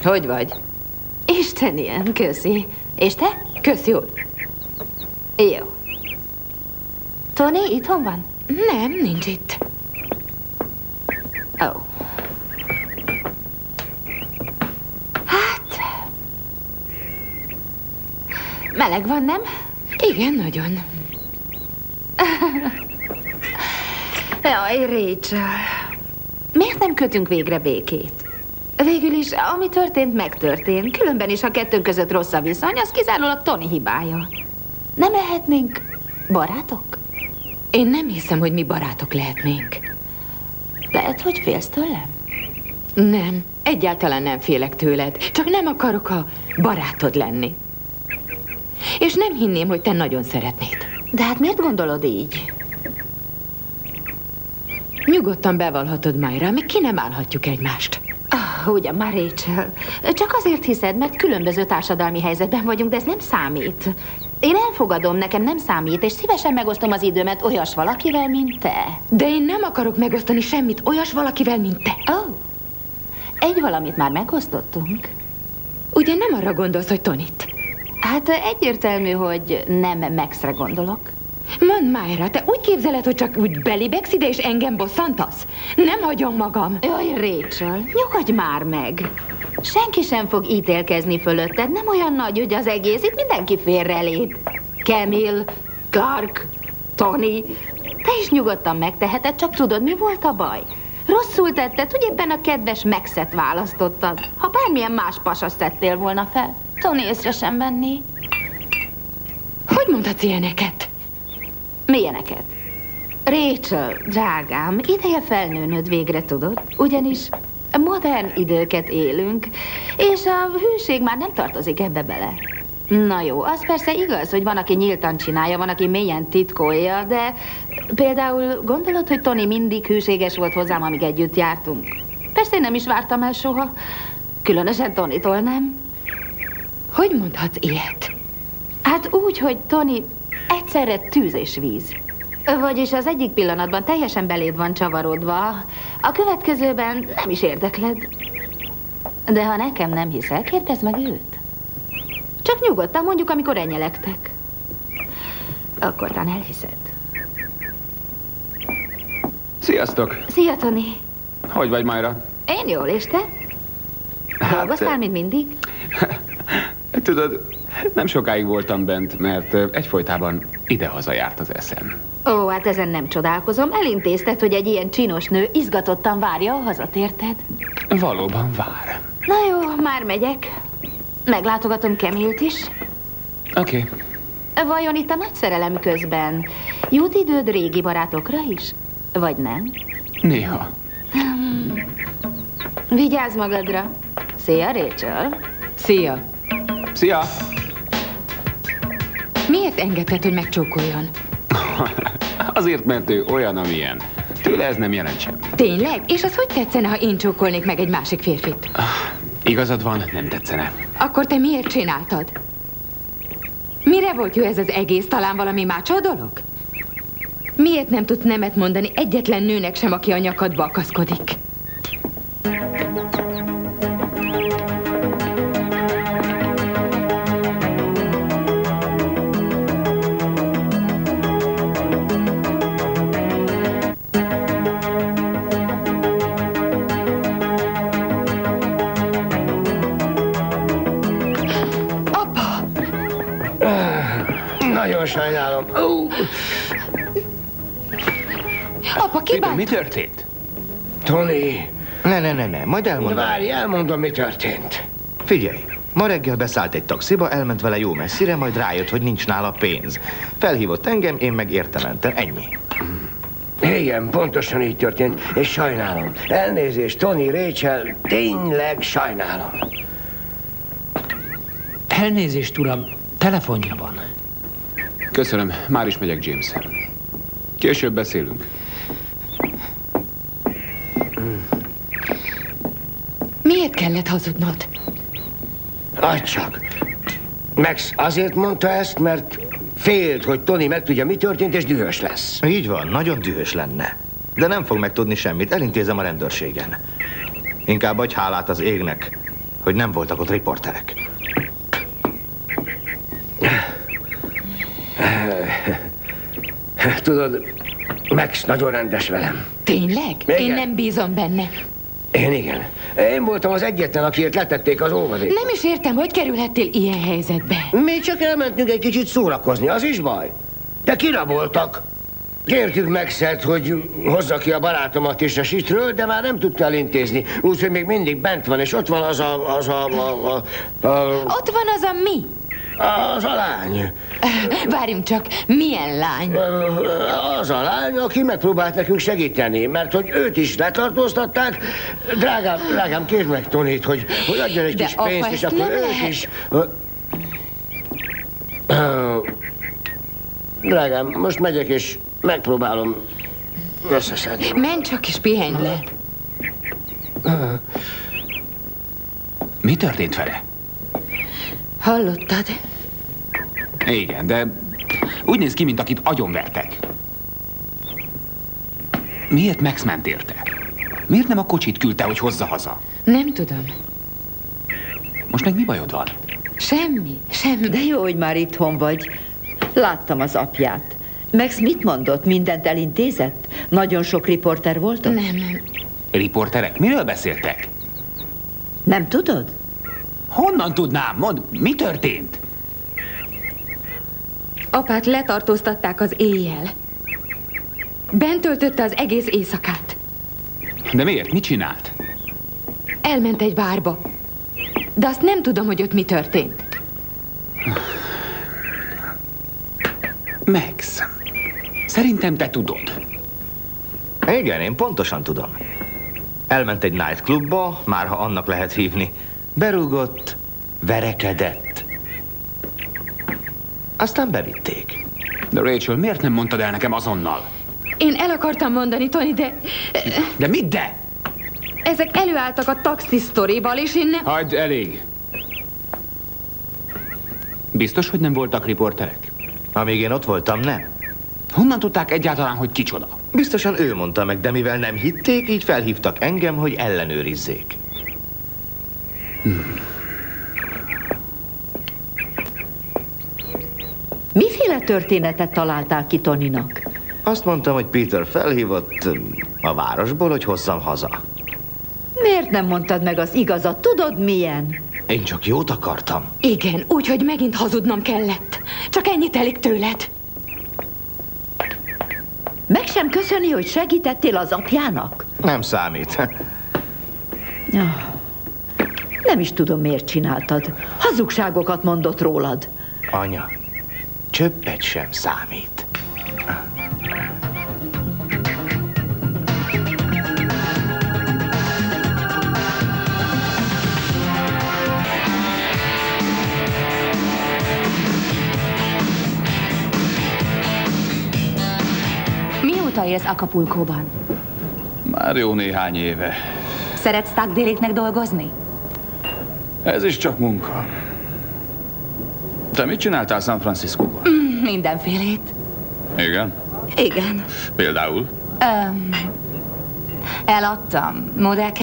Hogy vagy? Isten ilyen, köszi. És te? Kösz, jól. Jó. Tony itthon van? Nem, nincs itt. Ó. Hát... Meleg van, nem? Igen, nagyon. Jaj, Rachel. Miért nem kötünk végre békét? Végül is, ami történt, megtörtént. Különben is, ha kettőnk között rossz a viszony, az kizárólag Tony hibája. Nem lehetnénk barátok? Én nem hiszem, hogy mi barátok lehetnénk. Lehet, hogy félsz tőlem? Nem, egyáltalán nem félek tőled. Csak nem akarok a barátod lenni. És nem hinném, hogy te nagyon szeretnéd. De hát miért gondolod így? Nyugodtan bevallhatod, Myra, még ki nem állhatjuk egymást. Ugyan már, Rachel. Csak azért hiszed, mert különböző társadalmi helyzetben vagyunk, de ez nem számít. Én elfogadom, nekem nem számít, és szívesen megosztom az időmet olyas valakivel, mint te. De én nem akarok megosztani semmit olyas valakivel, mint te. Ó, egy valamit már megosztottunk. Ugye nem arra gondolsz, hogy Tonit? Hát egyértelmű, hogy nem Maxre gondolok. Mondd, Myra, te úgy képzeled, hogy csak úgy belibegsz ide és engem bosszantasz? Nem hagyom magam. Jaj, Rachel, nyugodj már meg. Senki sem fog ítélkezni fölötted, nem olyan nagy ügy az egész, itt mindenki félrelép. Camille, Clark, Tony, te is nyugodtan megteheted, csak tudod, mi volt a baj? Rosszul tetted, hogy éppen a kedves Maxet választottad. Ha bármilyen más pasast tettél volna fel, Tony észre sem venné. Hogy mondhatsz ilyeneket? Milyeneket? Rachel, drágám, ideje felnőnöd végre, tudod? Ugyanis modern időket élünk, és a hűség már nem tartozik ebbe bele. Na jó, az persze igaz, hogy van, aki nyíltan csinálja, van, aki mélyen titkolja, de például gondolod, hogy Tony mindig hűséges volt hozzám, amíg együtt jártunk? Persze én nem is vártam el soha, különösen Tonytól nem. Hogy mondhatsz ilyet? Hát úgy, hogy Tony egyszerre tűz és víz. Vagyis az egyik pillanatban teljesen beléd van csavarodva, a következőben nem is érdekled. De ha nekem nem hiszel, kérdezd meg őt. Csak nyugodtan, mondjuk, amikor enyelektek. Akkor talán elhiszed. Sziasztok! Szia, Tony! Hogy vagy, Myra? Én jól, és te? Dolgoztál, mint mindig? Tudod, nem sokáig voltam bent, mert egyfolytában ide-haza járt az eszem. Ó, hát ezen nem csodálkozom. Elintézted, hogy egy ilyen csinos nő izgatottan várja a hazatérted. Valóban vár. Na jó, már megyek. Meglátogatom Camille-t is. Oké. Vajon itt a nagy szerelem közben jut időd régi barátokra is? Vagy nem? Néha. Vigyázz magadra. Szia, Rachel. Szia. Szia! Miért engedted, hogy megcsókoljon? Azért, mert ő olyan, amilyen. Tőle ez nem jelent semmit. Tényleg? És az hogy tetszene, ha én csókolnék meg egy másik férfit? Igazad van, nem tetszene. Akkor te miért csináltad? Mire volt jó ez az egész? Talán valami mácsó dolog? Miért nem tudsz nemet mondani egyetlen nőnek sem, aki a nyakadba akaszkodik? Nagyon sajnálom. Apa, kibánt? Mi történt? Tony, Ne, majd elmondom. várj, elmondom, mi történt. Figyelj, ma reggel beszállt egy taxiba, elment vele jó messzire, majd rájött, hogy nincs nála pénz. Felhívott engem, én meg érte mentem, ennyi. Igen, pontosan így történt, és sajnálom. Elnézést, Tony, Rachel, tényleg sajnálom. Elnézést, uram, telefonja van. Köszönöm, már is megyek, James. Később beszélünk. Miért kellett hazudnod? Adj csak. Max azért mondta ezt, mert félt, hogy Tony megtudja, mi történt, és dühös lesz. Így van, nagyon dühös lenne. De nem fog megtudni semmit, elintézem a rendőrségen. Inkább adj hálát az égnek, hogy nem voltak ott riporterek. Tudod, Max nagyon rendes velem. Tényleg? Igen. Én nem bízom benne. Én igen. Én voltam az egyetlen, akiért letették az óvadékot. Nem is értem, hogy kerülhettél ilyen helyzetbe. Mi csak elmentünk egy kicsit szórakozni, az is baj. De kiraboltak. Kértük Maxet, hogy hozza ki a barátomat is a sitről, de már nem tudta elintézni. Úgyhogy még mindig bent van, és ott van az Ott van az a mi? az a lány. Várjunk csak, milyen lány? Az a lány, aki megpróbált nekünk segíteni, mert hogy őt is letartóztatták. Drágám, kérd meg Tonit, hogy adjon egy De kis apa, pénzt, és ezt akkor nem őt lehet. is... Drágám, most megyek, és megpróbálom összeszedni. Menj csak és pihenj le. Mi történt vele? Hallottad? Igen, de úgy néz ki, mint akit agyonvertek. Miért Max ment érte? Miért nem a kocsit küldte, hogy hozza haza? Nem tudom. Most meg mi bajod van? Semmi. De jó, hogy már itthon vagy. Láttam az apját. Max mit mondott? Mindent elintézett? Nagyon sok riporter volt ott? Nem. Riporterek? Miről beszéltek? Nem tudod? Honnan tudnám? Mondd, mi történt? Apát letartóztatták az éjjel. Bent töltötte az egész éjszakát. De miért? Mit csinált? Elment egy bárba. De azt nem tudom, hogy ott mi történt. Max, szerintem te tudod. Igen, én pontosan tudom. Elment egy nightclubba, már ha annak lehet hívni. Berúgott, verekedett. Aztán bevitték. De Rachel, miért nem mondtad el nekem azonnal? Én el akartam mondani, Tony, de De mit de? ezek előálltak a taxi sztorival, és én nem... Hagyd, elég. Biztos, hogy nem voltak riporterek? Amíg én ott voltam, nem. Honnan tudták egyáltalán, hogy kicsoda? Biztosan ő mondta meg, de mivel nem hitték, így felhívtak engem, hogy ellenőrizzék. Miféle történetet találtál ki Tonynak? Azt mondtam, hogy Peter felhívott a városból, hogy hozzam haza. Miért nem mondtad meg az igazat? Tudod milyen? Én csak jót akartam. Igen, úgy, hogy megint hazudnom kellett. Csak ennyit telik tőled. Meg sem köszöni, hogy segítettél az apjának? Nem számít. Nem is tudom, miért csináltad. Hazugságokat mondott rólad. Anya, csöppet sem számít. Mióta élsz Acapulcóban? Már jó néhány éve. Szeretsz Tuckdale-éknek dolgozni? Ez is csak munka. Te mit csináltál San Franciscóban? Mindenfélét. Igen? Igen. Például? Eladtam modell